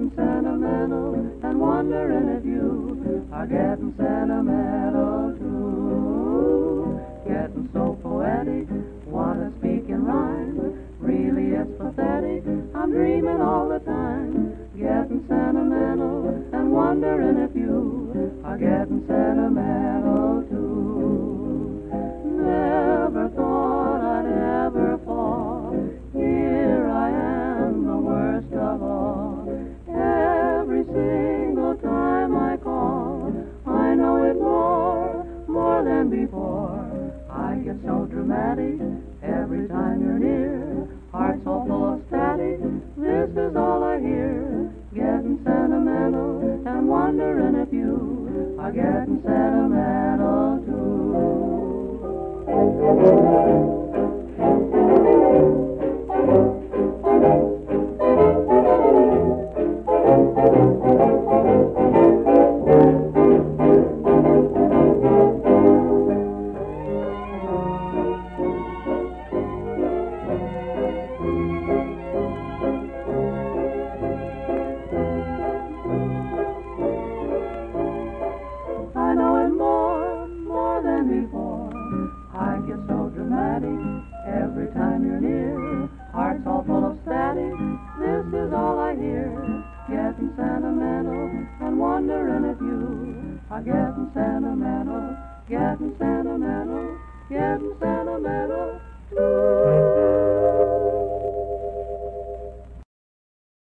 getting sentimental and wondering if you are getting sentimental too. Getting so poetic, wanna speak in rhyme. Really it's pathetic, I'm dreaming all the time. Getting sentimental and wondering if you are getting sentimental too. Never thought I'd ever fall. Here I am, the worst of all. Every single time I call, I know it more than before. I get so dramatic every time you're near. Heart's all full of static, this is all I hear. Getting sentimental and wondering if you are getting sentimental too. I know it more than before. I get so dramatic every time you're near. Heart's all full of static, this is all I hear. Getting sentimental and wondering if you are getting sentimental, getting sentimental, getting sentimental.